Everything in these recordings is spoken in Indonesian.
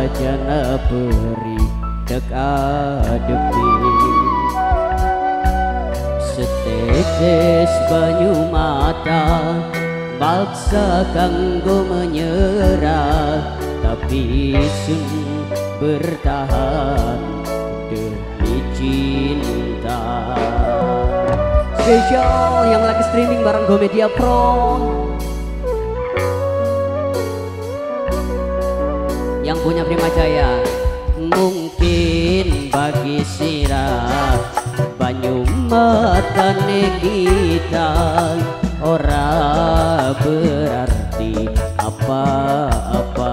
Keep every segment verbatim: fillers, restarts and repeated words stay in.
jana peri dek adepi setetes banyu mata maksa kanggo menyerah tapi sun bertahan demi cinta. Spesial yang lagi streaming bareng Gomedia Pro, yang punya Prima Jaya. Mungkin bagi sirah banyu matane kita ora berarti apa-apa.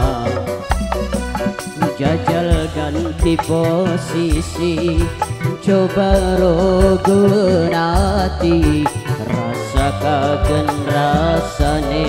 Jajal ganti posisi, coba rogo nanti, rasa kagen rasane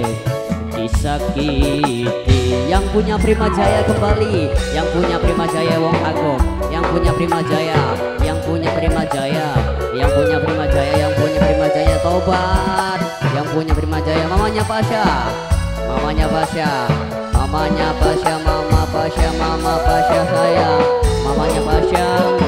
disakiti. Yang punya Prima Jaya kembali, yang punya Prima Jaya Wong Agung, yang punya Prima Jaya, yang punya Prima Jaya, yang punya Prima Jaya, yang punya Prima Jaya tobat, yang punya Prima Jaya mamanya Pasha, mamanya Pasha, mamanya Pasha, mama Pasha, mama Pasha sayang, mamanya Pasha.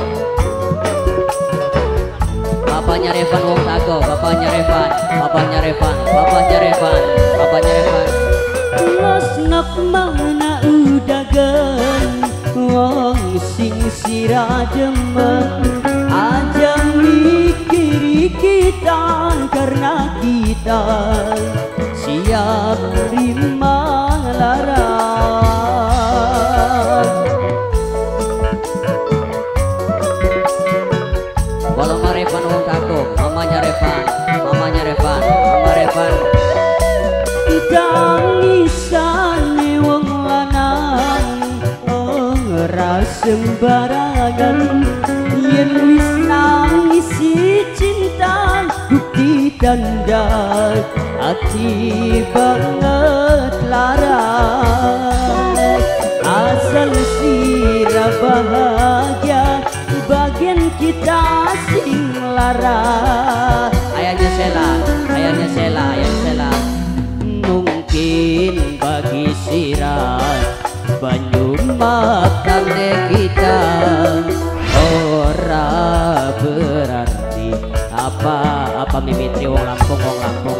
Bapaknya Revan Wong Tago, bapaknya Revan, bapaknya Revan, bapaknya Revan, bapaknya Revan. Los nak mana udagan wong sing sira demen aja mikiri kita karena kita siap terima larang. Walau Revan Wong Tago, mamanya Revan, mamanya Revan, mama Revan. Tangisane wong lanang ora sembarangan, yen wis nangisi cinta bukti tanda hati banget larang. Asal sira bahagia bagian kita sing lara. Ayahnya Sela, ayahnya Sela, ayahnya Sela. Mungkin bagi sira banyu matane kita ora berarti apa-apa. Mimitri wong Lampung, wong Lampung,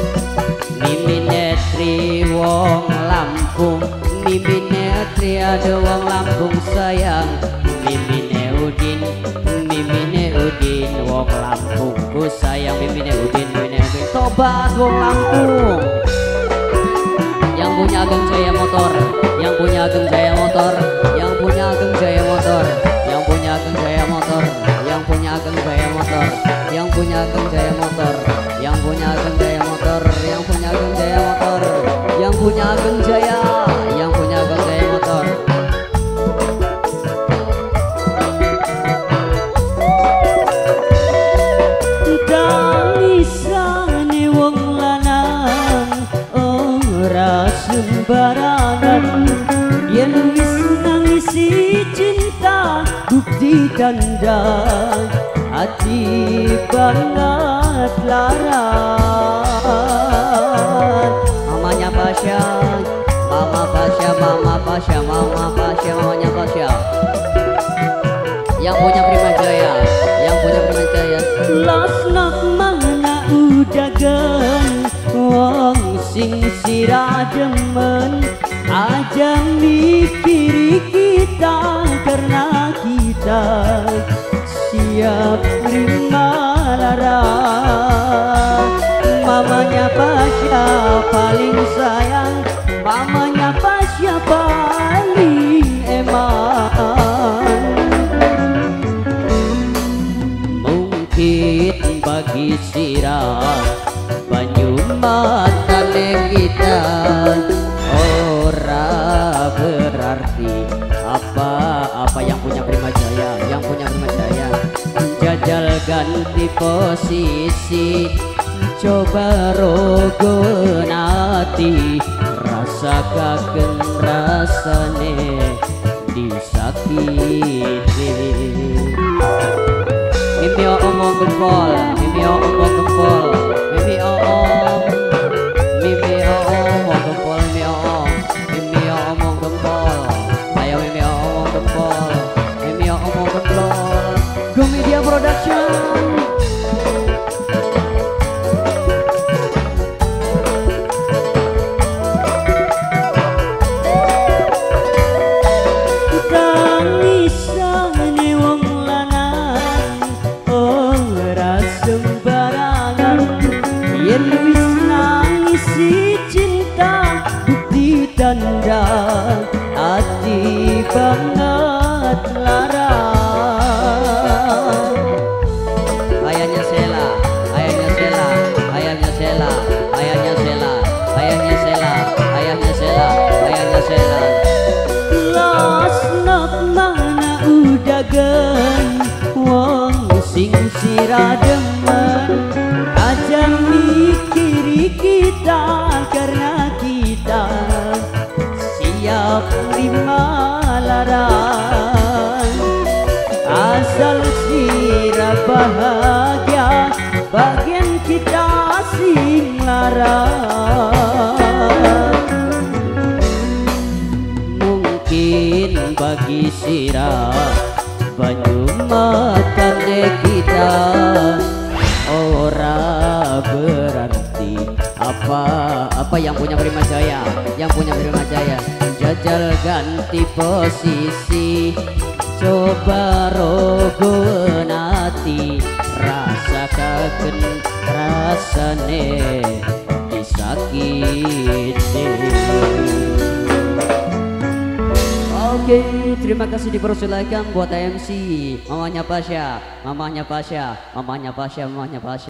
Miminetri wong Lampung, Miminetri ada wong Lampung sayang, Mimine Udin, Mimine Udin wong Lampung ku sayang, Mimine Udin, Mimine Udin tobat wong Lampung. Yang punya Ageng Jaya Motor, yang punya Ageng Jaya Motor, yang punya Ageng Jaya Motor, yang punya Ageng Jaya Motor, yang punya Ageng Jaya Motor, yang punya Ageng Jaya Motor, yang punya Ageng Jaya Motor, yang punya Ageng Jaya Motor, yang punya Ageng Jaya, yang punya Ageng Jaya Motor. Tangisane wong lanang ora sembarangan, yen wis nangisi cinta bukti tanda hati banget larang. Mamanya Pasha, mama Pasha, mama Pasha, mama Pasha, mamanya Pasha. Yang punya Prima Jaya, yang punya Prima Jaya. Los nak mana udagan wong sing sira demen aja mikiri kita karena kita siap terima larang. Mamanya Pasha paling sayang, mamanya Pasha paling eman. Mungkin bagi sira banyu matane kita ora berarti apa-apa. Yang punya Prima Jaya, yang punya Prima Jaya. Jajal ganti posisi, coba rogo nati, rasa kagen rasane disakiti. Mimi omong gempol, mimi omong gempol, mimi omong, mimi omong gempol, mimi omong, mimi omong gempol. ngalarang asal sira bahagia bagian kita sing larang. Mungkin bagi sira banyu matane kita ora berarti apa apa yang punya Prima Jaya, yang punya Prima Jaya jajal ganti posisi coba rogo nati rasakan rasane disakiti. Oke, terima kasih dipersilakan buat M C mamanya Pasha, mamanya Pasha, mamanya Pasha, mamanya Pasha.